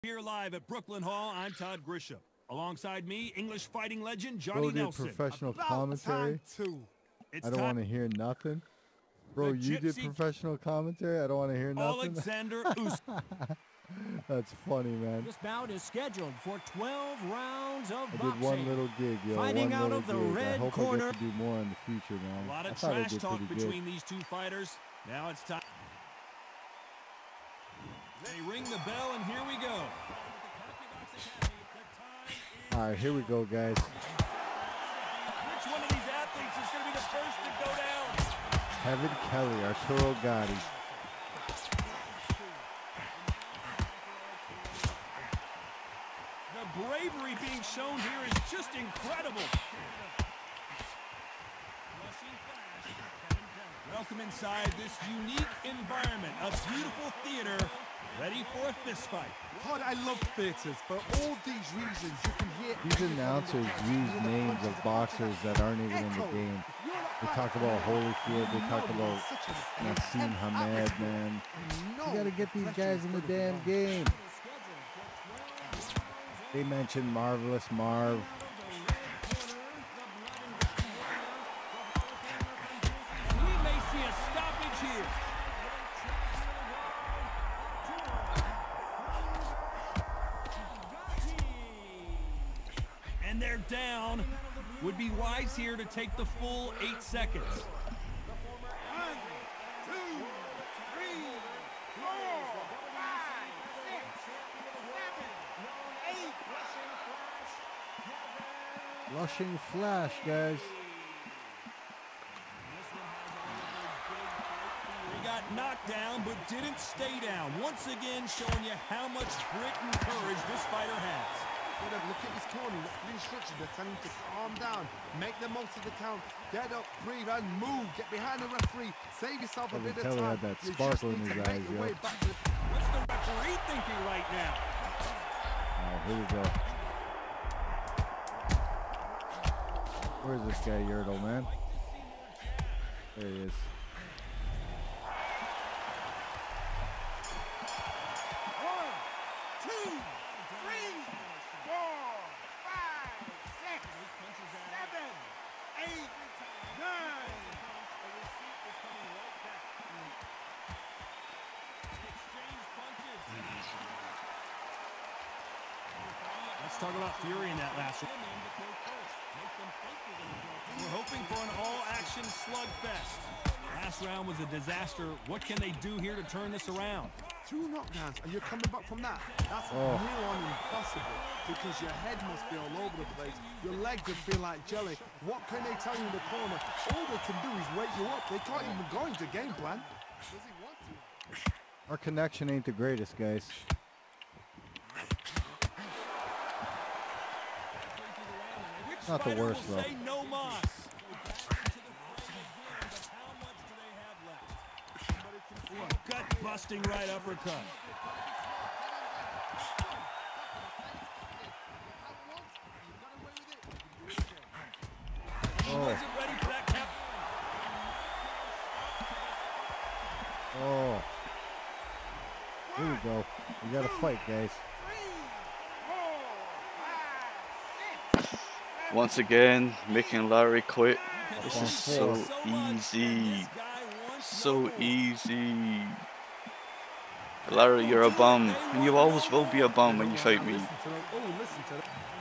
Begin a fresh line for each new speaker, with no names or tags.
Here live at Brooklyn Hall, I'm Todd Grisham. Alongside me, English fighting legend Johnny Nelson.
Professional commentary. I don't want to hear nothing. Bro, you did professional commentary? I don't want to hear nothing.
Alexander Usyk.
That's funny, man.
This bout is scheduled for 12 rounds of boxing.
I did one little gig, yo.
Fighting out of the red
I hope
corner.
I get to do more in the future, man.
A lot of trash talk between these two fighters. Now it's time. They ring the bell, and here we go.
All right, here we go, guys.
Which one of these athletes is going to be the first to go down?
Kevin Kelly, Arturo Gatti.
The bravery being shown here is just incredible. Welcome inside this unique environment, a beautiful theater, ready for a fist fight.
God, I love theaters. For all these reasons, you can hear...
These announcers use names of boxers that aren't even in the game. They talk about Holyfield, they talk about Nassim Hamed, man. You gotta get these guys in the damn game. They mentioned Marvelous Marv.
We may see a stoppage here. And they're down. Would be wise here to take the full 8 seconds.
1, 2, 3, 4, 5, 6, 7, 8.
Rushing flash, guys.
He got knocked down, but didn't stay down. Once again, showing you how much grit and courage this fighter has.
Look at his corner, look at the instructions. They're telling him to calm down, make the most of the count, get up, breathe, and move. Get behind the referee, save yourself a bit of time.
Kelly had that sparkle in his eyes, yo.
What's the referee thinking right now?
Oh, here we go. Where's this guy, Yurtle, man? There he is.
Let's talk about fury in that last one. We're hoping for an all-action slugfest. Last round was a disaster. What can they do here to turn this around?
2 knockdowns, and you're coming back from that. That's near on impossible, because your head must be all over the place. Your legs would feel like jelly. What can they tell you in the corner? All they can do is wake you up. They can't even go into game plan. Does he want to?
Our connection ain't the greatest, guys. Not the worst, though.
No mas. Gut-busting right uppercut.
Oh. Oh. Here we go. We got to fight, guys.
Once again, making Larry quit. This is so easy. So easy. Larry, you're a bum. And you always will be a bum when you fight me.